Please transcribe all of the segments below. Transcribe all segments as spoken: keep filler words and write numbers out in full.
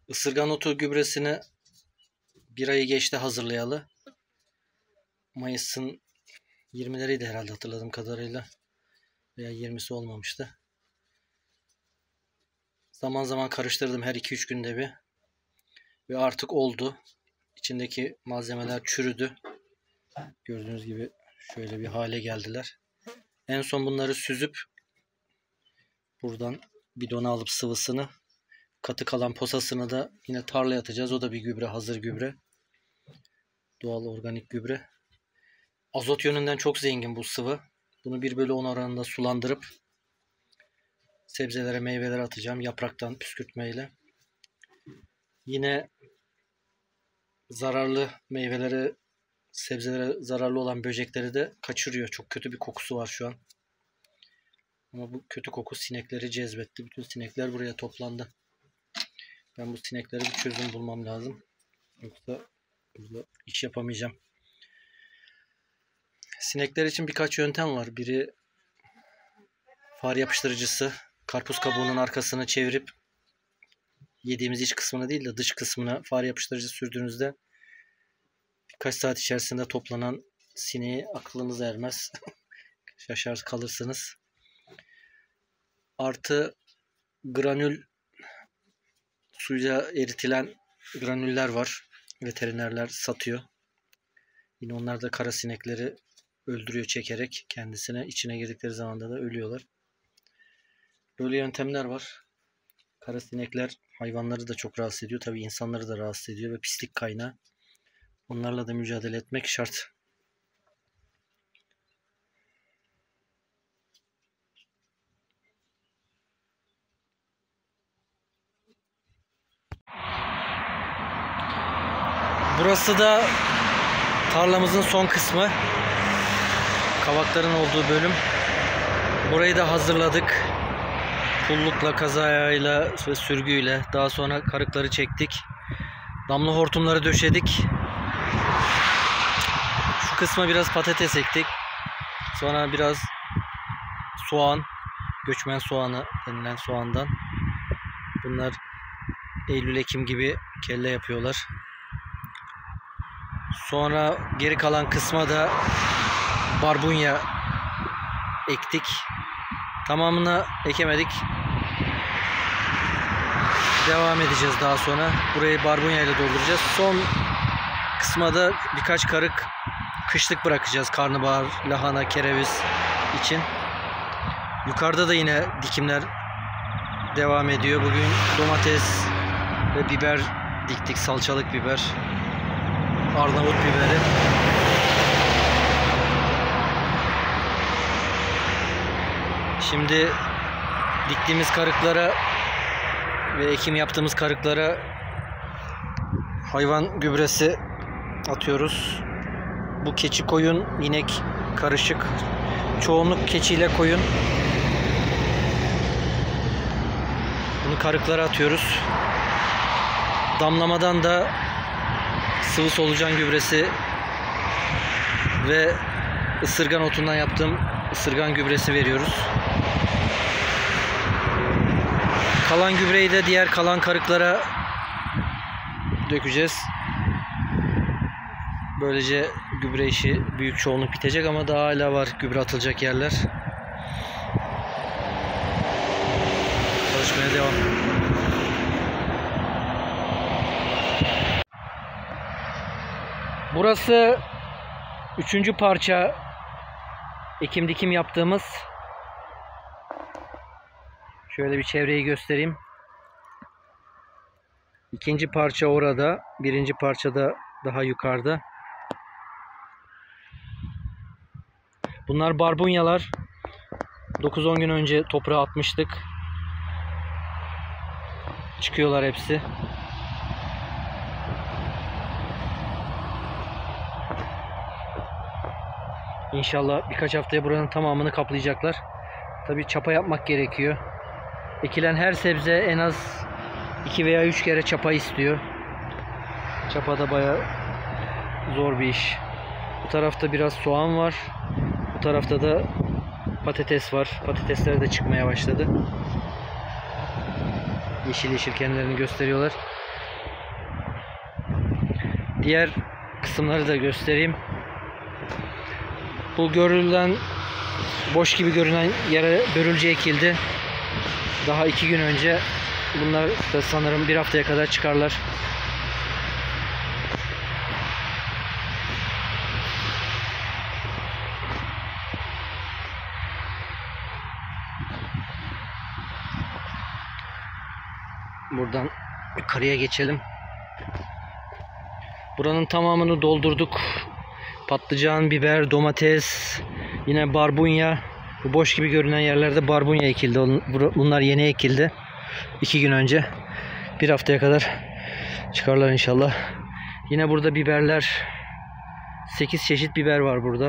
Isırgan otu gübresini bir ayı geçti hazırlayalı. Mayıs'ın yirmileriydi herhalde hatırladığım kadarıyla. Veya yirmisi olmamıştı. Zaman zaman karıştırdım her iki üç günde bir. Ve artık oldu. İçindeki malzemeler çürüdü. Gördüğünüz gibi şöyle bir hale geldiler. En son bunları süzüp buradan bidona alıp sıvısını, katı kalan posasını da yine tarlaya atacağız. O da bir gübre, hazır gübre. Doğal organik gübre. Azot yönünden çok zengin bu sıvı. Bunu bir bölü on oranında sulandırıp sebzelere, meyvelere atacağım yapraktan püskürtmeyle. Yine zararlı meyvelere, sebzelere zararlı olan böcekleri de kaçırıyor. Çok kötü bir kokusu var şu an. Ama bu kötü koku sinekleri cezbetti. Bütün sinekler buraya toplandı. Ben bu sineklere bir çözüm bulmam lazım. Yoksa burada iş yapamayacağım. Sinekler için birkaç yöntem var. Biri far yapıştırıcısı. Karpuz kabuğunun arkasını çevirip yediğimiz iç kısmına değil de dış kısmına far yapıştırıcı sürdüğünüzde birkaç saat içerisinde toplanan sineği aklınız ermez. Şaşar kalırsınız. Artı granül, suyla eritilen granüller var. Veterinerler satıyor. Yine onlar da kara sinekleri öldürüyor çekerek kendisine. İçine girdikleri zaman da ölüyorlar. Böyle yöntemler var. Kara sinekler hayvanları da çok rahatsız ediyor. Tabii insanları da rahatsız ediyor ve pislik kaynağı. Onlarla da mücadele etmek şart. Burası da tarlamızın son kısmı. Kavakların olduğu bölüm. Burayı da hazırladık. Pullukla, kazayayla ve sürgüyle. Daha sonra karıkları çektik. Damla hortumları döşedik. Şu kısma biraz patates ektik. Sonra biraz soğan. Göçmen soğanı denilen soğandan. Bunlar Eylül-Ekim gibi kelle yapıyorlar. Sonra geri kalan kısma da barbunya ektik. Tamamını ekemedik. Devam edeceğiz daha sonra. Burayı barbunya ile dolduracağız. Son kısma da birkaç karık kışlık bırakacağız. Karnabahar, lahana, kereviz için. Yukarıda da yine dikimler devam ediyor. Bugün domates ve biber diktik. Salçalık biber. Arnavut biberi. Şimdi diktiğimiz karıklara ve ekim yaptığımız karıklara hayvan gübresi atıyoruz. Bu keçi koyun, inek karışık. Çoğunluk keçiyle koyun. Bunu karıklara atıyoruz. Damlamadan da sıvı solucan gübresi ve ısırgan otundan yaptığım ısırgan gübresi veriyoruz. Kalan gübreyi de diğer kalan karıklara dökeceğiz. Böylece gübre işi büyük çoğunluk bitecek ama daha hala var gübre atılacak yerler. Çalışmaya devam. Burası üçüncü parça ekim dikim yaptığımız. Şöyle bir çevreyi göstereyim. İkinci parça orada. Birinci parça da daha yukarıda. Bunlar barbunyalar. dokuz on gün önce toprağa atmıştık. Çıkıyorlar hepsi. İnşallah birkaç haftaya buranın tamamını kaplayacaklar. Tabii çapa yapmak gerekiyor. Ekilen her sebze en az iki veya üç kere çapa istiyor. Çapa da bayağı zor bir iş. Bu tarafta biraz soğan var. Bu tarafta da patates var. Patatesler de çıkmaya başladı. Yeşil yeşil kendilerini gösteriyorlar. Diğer kısımları da göstereyim. Bu görülen boş gibi görünen yere börülce ekildi. Daha iki gün önce. Bunlar da sanırım bir haftaya kadar çıkarlar. Buradan yukarıya geçelim. Buranın tamamını doldurduk. Patlıcan, biber, domates, yine barbunya. Bu boş gibi görünen yerlerde barbunya ekildi. Bunlar yeni ekildi. iki gün önce. Bir haftaya kadar çıkarlar inşallah. Yine burada biberler. sekiz çeşit biber var burada.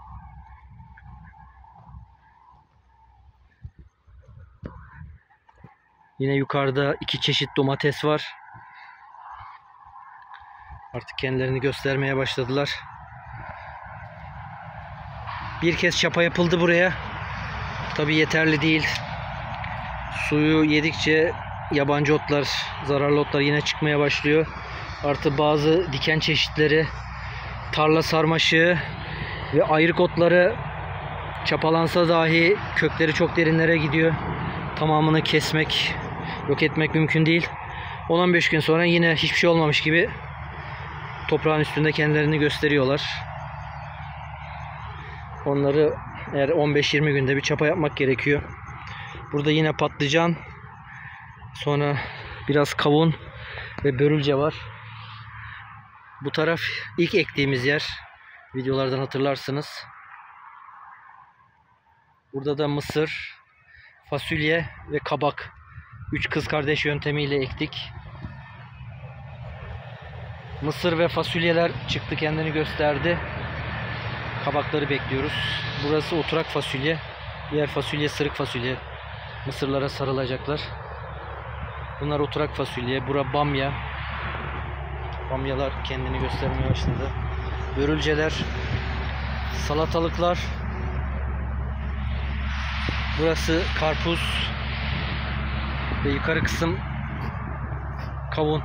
Yine yukarıda iki çeşit domates var. Artık kendilerini göstermeye başladılar. Bir kez çapa yapıldı buraya. Tabii yeterli değil. Suyu yedikçe yabancı otlar, zararlı otlar yine çıkmaya başlıyor. Artı bazı diken çeşitleri, tarla sarmaşığı ve ayrık otları çapalansa dahi kökleri çok derinlere gidiyor. Tamamını kesmek, yok etmek mümkün değil. on on beş gün sonra yine hiçbir şey olmamış gibi toprağın üstünde kendilerini gösteriyorlar. Onları eğer on beş yirmi günde bir çapa yapmak gerekiyor. Burada yine patlıcan, sonra biraz kavun ve börülce var. Bu taraf ilk ektiğimiz yer. Videolardan hatırlarsınız. Burada da mısır, fasulye ve kabak. Üç kız kardeş yöntemiyle ektik. Mısır ve fasulyeler çıktı, kendini gösterdi. Kabakları bekliyoruz. Burası oturak fasulye. Diğer fasulye sırık fasulye. Mısırlara sarılacaklar. Bunlar oturak fasulye. Bura bamya. Bamyalar kendini göstermeye başladı. Börülceler, salatalıklar. Burası karpuz ve yukarı kısım kavun.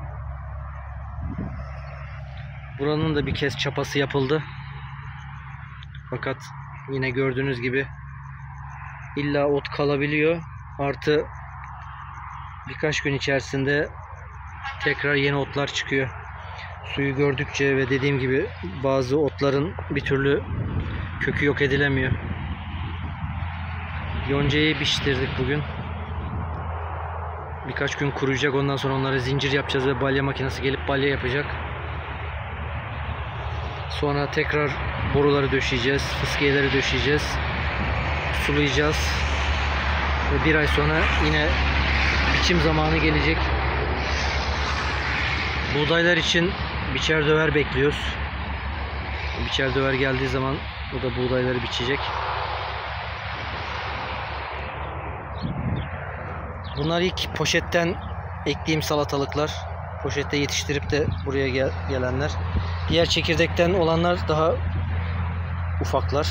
Buranın da bir kez çapası yapıldı. Fakat yine gördüğünüz gibi illa ot kalabiliyor. Artı birkaç gün içerisinde tekrar yeni otlar çıkıyor. Suyu gördükçe ve dediğim gibi bazı otların bir türlü kökü yok edilemiyor. Yoncayı biçtirdik bugün. Birkaç gün kuruyacak. Ondan sonra onları zincir yapacağız ve balya makinesi gelip balya yapacak. Sonra tekrar boruları döşeyeceğiz. Fıskiyeleri döşeyeceğiz. Sulayacağız. Ve bir ay sonra yine biçim zamanı gelecek. Buğdaylar için biçer döver bekliyoruz. Biçer döver geldiği zaman o da buğdayları biçecek. Bunlar ilk poşetten ektiğim salatalıklar. Poşette yetiştirip de buraya gel gelenler. Diğer çekirdekten olanlar daha ufaklar.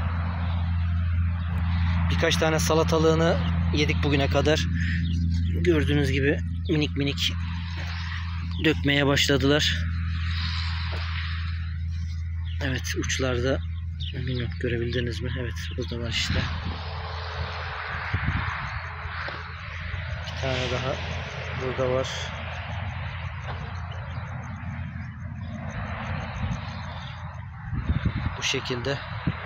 Birkaç tane salatalığını yedik bugüne kadar. Gördüğünüz gibi minik minik dökmeye başladılar. Evet, uçlarda bilmiyorum görebildiniz mi? Evet, burada var işte. Bir tane daha burada var. Bu şekilde.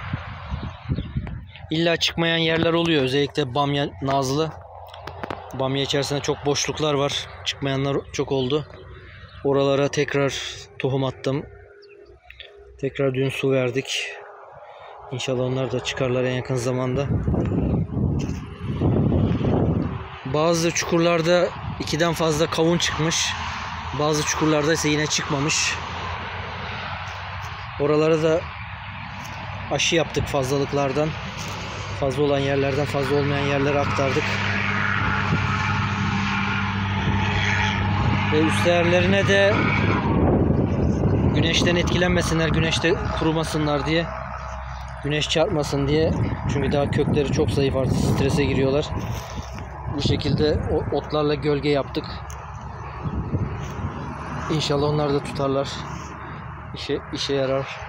İlla çıkmayan yerler oluyor. Özellikle bamya nazlı. Bamya içerisinde çok boşluklar var. Çıkmayanlar çok oldu. Oralara tekrar tohum attım. Tekrar dün su verdik. İnşallah onlar da çıkarlar en yakın zamanda. Bazı çukurlarda ikiden fazla kavun çıkmış. Bazı çukurlarda ise yine çıkmamış. Oralara da aşı yaptık fazlalıklardan. Fazla olan yerlerden fazla olmayan yerlere aktardık. Ve üstlerine de güneşten etkilenmesinler, güneşte kurumasınlar diye, güneş çarpmasın diye. Çünkü daha kökleri çok zayıf, artık strese giriyorlar. Bu şekilde otlarla gölge yaptık. İnşallah onlar da tutarlar. İşe, işe yarar.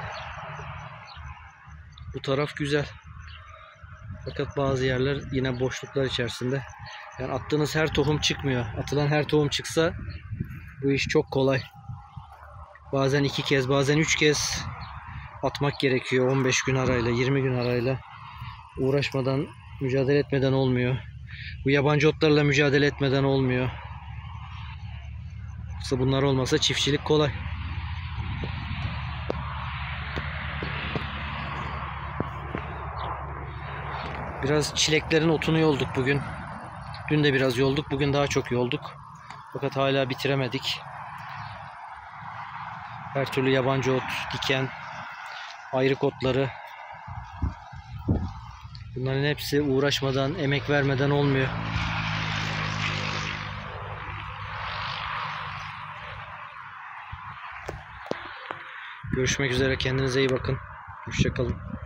Bu taraf güzel. Fakat bazı yerler yine boşluklar içerisinde. Yani attığınız her tohum çıkmıyor. Atılan her tohum çıksa bu iş çok kolay. Bazen iki kez, bazen üç kez atmak gerekiyor. on beş gün arayla, yirmi gün arayla. Uğraşmadan, mücadele etmeden olmuyor. Bu yabancı otlarla mücadele etmeden olmuyor. Yoksa bunlar olmasa çiftçilik kolay. Biraz çileklerin otunu yolduk bugün. Dün de biraz yolduk. Bugün daha çok yolduk. Fakat hala bitiremedik. Her türlü yabancı ot, diken, ayrık otları. Bunların hepsi uğraşmadan, emek vermeden olmuyor. Görüşmek üzere. Kendinize iyi bakın. Hoşça kalın.